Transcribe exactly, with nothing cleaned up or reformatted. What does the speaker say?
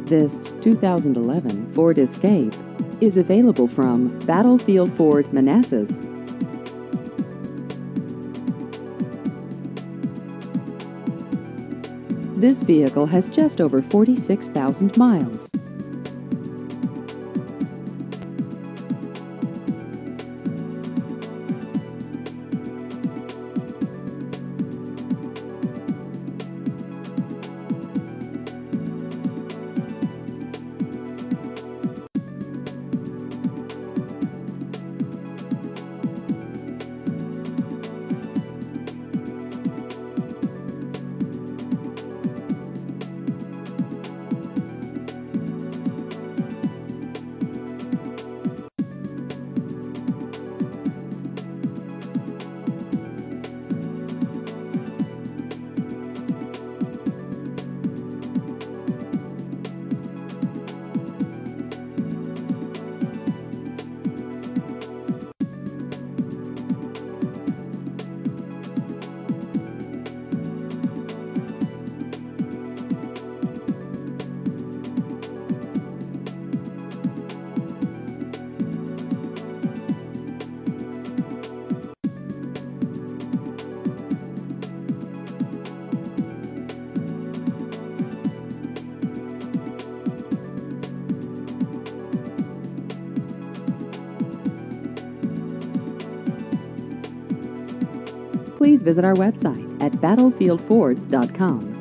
This two thousand eleven Ford Escape is available from Battlefield Ford Manassas. This vehicle has just over forty-six thousand miles. Please visit our website at battlefield ford dot com.